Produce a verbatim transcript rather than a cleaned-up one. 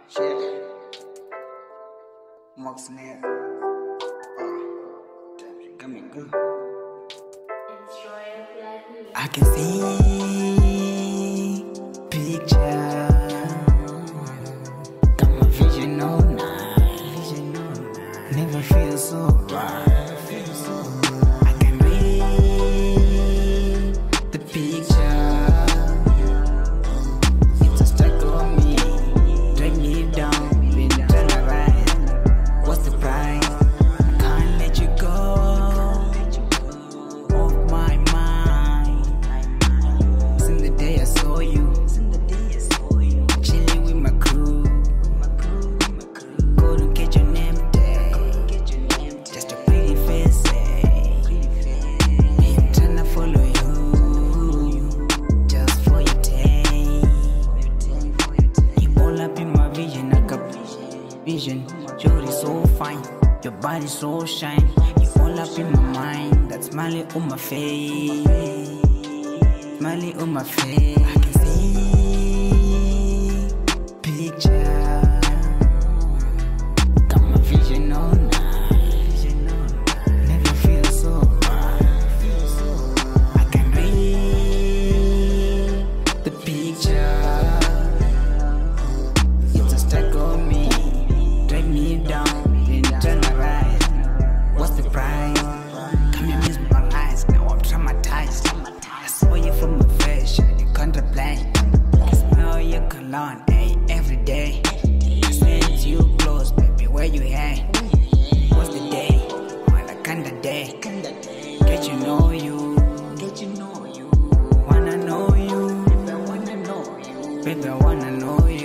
Shit. Moxnator. Oh, damn, she got me good. I can see picture. Got my vision all night. Never feel so right. I can read the picture. It's a stuck on me, drag me down, then turn around. What's the price? I can't let you go off my mind. Since the day I saw you, chilling with my crew. Couldn't catch your name tag, just a pretty face. I'm trying to follow you, just for your take. You all up in my vision, I got vision. You're so fine, your body so shine. You all up in my mind, that smiling on my face, smiling on my face. I can see picture. Got my vision all night, never feel so right. I can read the picture. It's a stack on me, drag me down, then turn around. What's the price? Come here, mesmerized. Now I'm traumatized. I saw you from my face, you contemplate. I smell your cologne, ay, every day. I sense you close, baby, where you at? What's the day? Well, I kinda day. Get you know you, get you know you. Wanna know you, baby, I wanna know you. Baby, I wanna know you.